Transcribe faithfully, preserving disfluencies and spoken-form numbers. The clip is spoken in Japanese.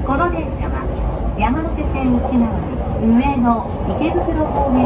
この電車は山手線内回り上野池袋方面